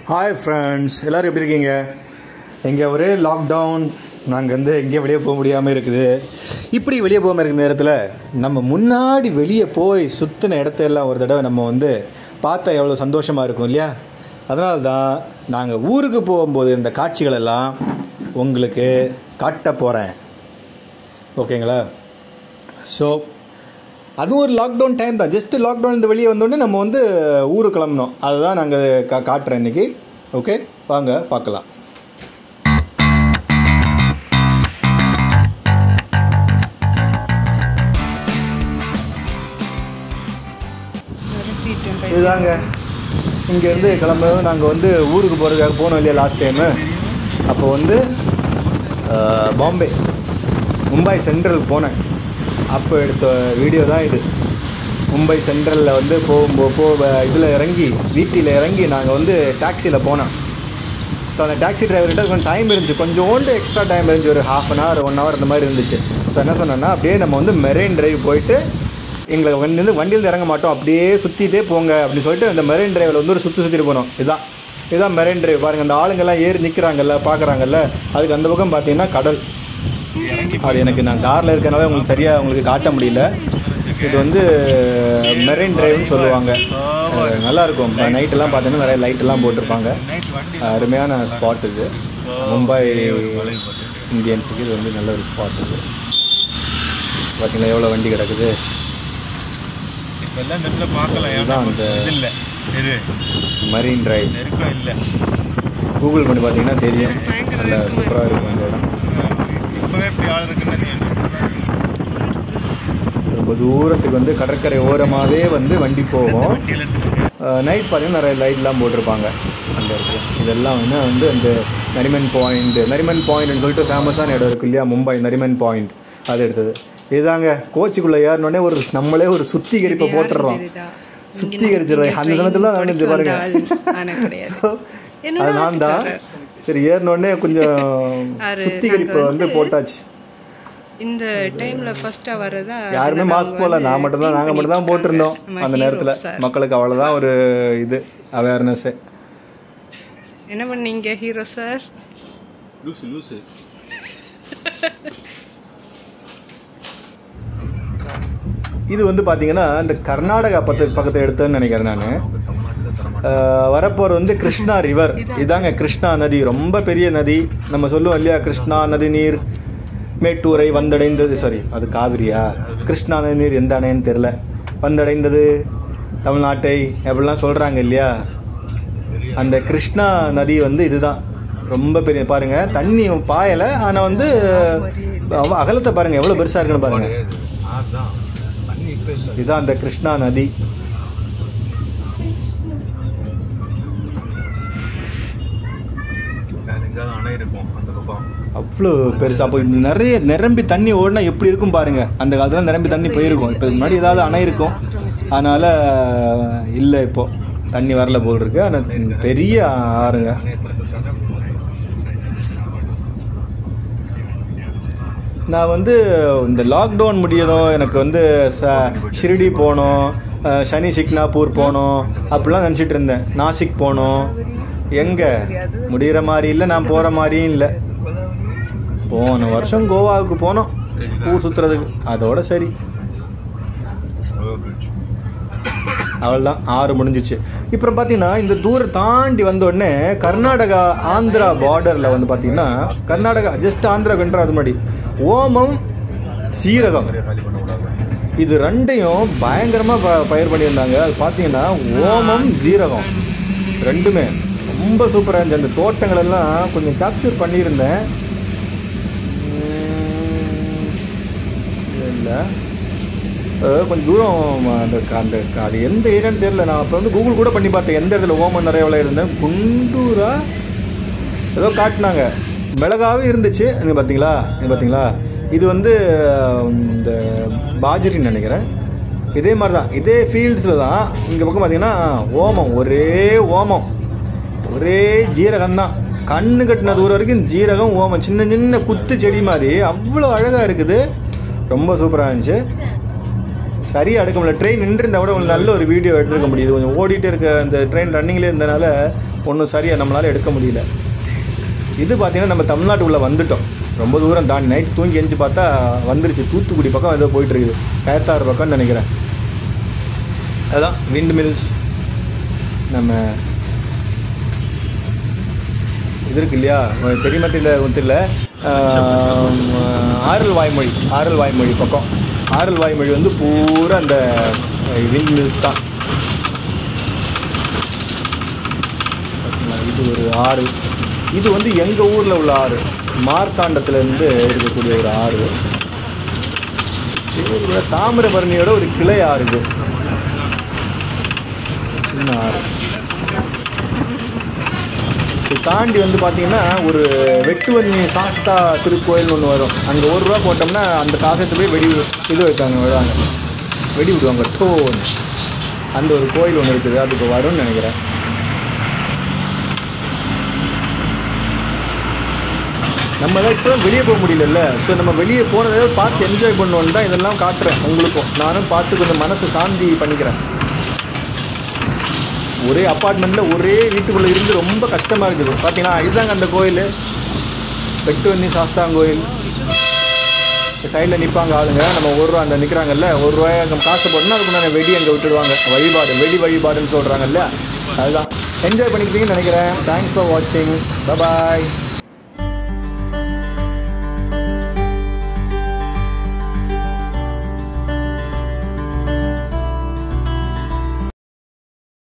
Hi friends, எல்லோரும் எப்படி இருக்கீங்க? இங்கே ஒரே லாக்டவுன். நாங்கள் எங்கேயும் வெளியே போக முடியாமல் இருக்குது. இப்படி வெளியே போகாமல் இருக்கிற நேரத்தில் நம்ம முன்னாடி வெளியே போய் சுற்றின இடத்தையெல்லாம் ஒரு தடவை நம்ம பார்த்தா எவ்வளோ சந்தோஷமாக இருக்கும் இல்லையா? அதனால தான் நாங்கள் ஊருக்கு போகும்போது இந்த காட்சிகளெல்லாம் உங்களுக்கு காட்ட போகிறேன். ஓகேங்களா? ஸோ அதுவும் ஒரு லாக்டவுன் டைம் தான். ஜஸ்ட்டு லாக்டவுன் இந்த வெளியே வந்தோடனே நம்ம ஊருக்கு கிளம்பணும். அதுதான் நாங்கள் காட்டுறேன் இன்றைக்கி. ஓகே, வாங்க பார்க்கலாம். இதுதாங்க இங்கேருந்து கிளம்புறது. நாங்கள் ஊருக்கு போகிறதுக்காக போனோம் இல்லையா லாஸ்ட் டைமு. அப்போ பாம்பே மும்பை சென்ட்ரல் போனேன். அப்போ எடுத்த வீடியோ தான் இது. மும்பை சென்ட்ரலில் இதில் இறங்கி வீட்டில் இறங்கி நாங்கள் டாக்ஸியில் போனோம். ஸோ அந்த டாக்ஸி டிரைவர்கிட்ட கொஞ்சம் டைம் இருந்துச்சு, கொஞ்சோண்டு எக்ஸ்ட்ரா டைம் இருந்துச்சு, ஒரு 1/2 hour 1 hour இந்த மாதிரி இருந்துச்சு. ஸோ என்ன சொன்னேன்னா, அப்படியே நம்ம மெரைன் டிரைவ் போயிட்டு எங்களை வண்டியிலேருந்து இறங்க மாட்டோம், அப்படியே சுற்றிட்டே போங்க அப்படின்னு சொல்லிட்டு அந்த மெரைன் டிரைவில் ஒரு சுற்றிட்டு போனோம். இதுதான் மெரைன் டிரைவ். பாருங்கள், அந்த ஆளுங்கள்லாம் ஏறி நிற்கிறாங்கல்ல, பார்க்குறாங்கல்ல, அதுக்கு அந்த பக்கம் பார்த்தீங்கன்னா கடல். அது நான் காரில் இருக்கிறனால உங்களுக்கு காட்ட முடியல. இது மெரைன் டிரைவ்னு சொல்லுவாங்க. நல்லாயிருக்கும். நைட்டெல்லாம் பார்த்தீங்கன்னா நிறைய லைட்டெல்லாம் போட்டிருப்பாங்க. அருமையான ஸ்பாட் இது. மும்பை இந்தியன்ஸுக்கு இது நல்ல ஒரு ஸ்பாட் இது. பார்த்தீங்களா எவ்வளோ வண்டி கிடக்குது. இதுதான் அந்த மரீன் டிரைவ். கூகுள் பண்ணி பார்த்தீங்கன்னா தெரியும். நல்ல சூப்பராக இருக்கும் இந்த இடம். ரொம்ப தூரத்துக்கு கடற்கரை ஓரமாகவே வண்டி போகும். நைட் பார்த்தீங்கன்னா நிறைய லைட்லாம் போட்டிருப்பாங்க அந்த இடத்துல. இதெல்லாம் அந்த நரிமன் பாயிண்ட்னு சொல்லிட்டு ஃபேமஸான இடம் இருக்குது இல்லையா, மும்பை நரிமன் பாயிண்ட். அது எடுத்தது இதுதாங்க. கோச்சுக்குள்ளே ஏறினோடனே நம்மளே ஒரு சுத்திகரிப்பை போட்டுடுறோம். சுத்திகரிச்சிடுறேன் அந்த சமயத்தில் நடந்து பாருங்க. அது நான் தான். சரி, ஏறினோடனே கொஞ்சம் சுத்திகரிப்பை போட்டாச்சு. இந்த டைம்ல ஃபர்ஸ்டா வரதா யாருமே மாஸ்க் போடல. நாங்கள் மட்டும் தான் போட்டிருந்தோம் அந்த நேரத்தில். மக்களுக்கு அவ்வளோதான் ஒரு இது அவேர்னஸ். என்ன பண்ணீங்க ஹீரோ சார்? லூசு இது பார்த்தீங்கன்னா இந்த கர்நாடகா பக்கத்தை எடுத்தேன்னு நினைக்கிறேன் நான். வரப்போகிற கிருஷ்ணா ரிவர். இதாங்க கிருஷ்ணா நதி. ரொம்ப பெரிய நதி. நம்ம சொல்லுவோம் இல்லையா, கிருஷ்ணா நதி நீர் மேட்டூரை வந்தடைந்தது. சாரி, அது காவிரியா? கிருஷ்ணா நதி நீர் எந்த அணைன்னு தெரில, வந்தடைந்தது தமிழ்நாட்டை அப்படிலாம் சொல்கிறாங்க இல்லையா. அந்த கிருஷ்ணா நதி இதுதான் ரொம்ப பெரிய. பாருங்கள், தண்ணி பாயலை, ஆனால் அகலத்தை பாருங்கள் எவ்வளோ பெருசாக இருக்குன்னு பாருங்கள். இதுதான் அந்த கிருஷ்ணா நதி. அவ்வளோ பெருசா. அப்போ நிறைய நிரம்பி தண்ணி ஓடினா எப்படி இருக்கும் பாருங்க. அந்த காலத்துல நிரம்பி தண்ணி போயிருக்கும். இப்போ முன்னாடி ஏதாவது அணை இருக்கும், அதனால இல்லை, இப்போ தண்ணி வரல போல் இருக்கு. ஆனால் பெரிய ஆறுங்க. நான் இந்த லாக்டவுன் முடியதும் எனக்கு ஷிரடி போகணும், சனி சிக்னாப்பூர் போகணும் அப்படிலாம் நினச்சிட்டு இருந்தேன். நாசிக் போகணும். எங்கே முடிகிற மாதிரி இல்லை, நான் போகிற மாதிரியும் இல்லை. போன வருஷம் கோவாவுக்கு போனோம் ஊர் சுற்றுறதுக்கு, அதோட சரி, அவள்தான் 6 முடிஞ்சிச்சு. இப்போ பார்த்தீங்கன்னா இந்த தூரம் தாண்டி வந்த உடனே கர்நாடகா ஆந்திரா பார்டரில் பார்த்தீங்கன்னா, கர்நாடகா ஜஸ்ட் ஆந்திரா வென்றாது முன்னாடி ஓமம் சீரகம் இது ரெண்டையும் பயங்கரமாக பயிர் பண்ணியிருந்தாங்க. அது பார்த்தீங்கன்னா ஓமம் ஜீரகம் ரெண்டுமே ரொம்ப சூப்பராக இருந்துச்சு. அந்த தோட்டங்கள் எல்லாம் கொஞ்சம் கேப்சர் பண்ணியிருந்தேன். இல்லை, கொஞ்சம் தூரம் அந்த அது எந்த ஏரியான்னு தெரியல. நான் அப்போ கூகுள் கூட பண்ணி பார்த்தேன் எந்த இடத்துல ஓமம் நிறைய விளையாடுந்தேன். குண்டூரா ஏதோ காட்டினாங்க. மிளகாவே இருந்துச்சு. இது பார்த்தீங்களா இது இந்த பாஜரின்னு நினைக்கிறேன். இதே மாதிரி தான், இதே ஃபீல்ட்ஸில் தான். இங்கே பக்கம் பார்த்தீங்கன்னா ஓமம், ஒரே ஜீரகம் தான். கண்ணு கட்டின தூரம் வரைக்கும் ஜீரகம், ஓமம், சின்ன சின்ன குத்து செடி மாதிரி அவ்வளோ அழகாக இருக்குது. ரொம்ப சூப்பராக இருந்துச்சு. சரியாக எடுக்க முடியல. ட்ரெயின் நின்றுருந்தா கூட உங்களுக்கு நல்ல ஒரு வீடியோ எடுத்துருக்க முடியுது. கொஞ்சம் ஓடிட்டு இருக்க அந்த ட்ரெயின் ரன்னிங்லேயே இருந்தனால ஒன்றும் சரியாக நம்மளால் எடுக்க முடியல. இது பார்த்திங்கன்னா நம்ம தமிழ்நாட்டுக்குள்ளே வந்துட்டோம். ரொம்ப தூரம் தாண்டி நைட் தூங்கி எஞ்சி பார்த்தா வந்துருச்சு. தூத்துக்குடி பக்கம் ஏதோ போயிட்டுருக்குது, கயத்தாறு பக்கம்னு நினைக்கிறேன். அதுதான் விண்ட் மில்ஸ். நம்ம இது இருக்கு இல்லையா, தெரியுமா தெரியல, ஆரல் வாய்மொழி பக்கம். ஆரல் வாய்மொழி வந்து பூரா அந்த விண்ட் மில்ஸ் தான். இது ஒரு ஆறு. இது வந்து எங்கள் ஊரில் உள்ள ஆறு, மார்த்தாண்டத்துலேருந்து இருக்கக்கூடிய ஒரு ஆறு. தாமிரபரணியோட ஒரு கிளை ஆறு. இது சின்ன ஆறு. இது தாண்டி வந்து பார்த்திங்கன்னா ஒரு வெட்டுவன்னி சாஸ்தா திருக்கோயில்னு ஒன்று வரும். அங்கே ₹1 போட்டோம்னா அந்த காசத்தை போய் விடுவாங்க, வெடி விடுவாங்க டோன். அந்த ஒரு கோயில் ஒன்று இருக்குது, அதுக்கு வரும்னு நினைக்கிறேன். நம்ம தான் இப்போ தான் வெளியே போக முடியல. ஸோ நம்ம வெளியே போனதை பார்த்து என்ஜாய் பண்ணுவோன்னு தான் இதெல்லாம் காட்டுறேன் உங்களுக்கும். நானும் பார்த்து கொஞ்சம் மனசை சாந்தி பண்ணிக்கிறேன். ஒரே அப்பார்ட்மெண்ட்டில் ஒரே வீட்டுக்குள்ளே இருந்து ரொம்ப கஷ்டமாக இருக்குது. பார்த்தீங்கன்னா இதுதாங்க அந்த கோயில், வெட்டுவன்னி சாஸ்தாங்கோயில். சைடில் நிற்பாங்க ஆளுங்க. நம்ம ₹1 அந்த நிற்கிறாங்கல்ல, ₹1 அங்கே காசு போட்டோம்னா அதுக்கு நான் வெடி அங்கே விட்டுடுவாங்க. வழிபாடுன்னு சொல்கிறாங்கல்ல, அதுதான். என்ஜாய் பண்ணிக்கிறீங்கன்னு நினைக்கிறேன். தேங்க்ஸ் ஃபார் வாட்சிங். பாய்.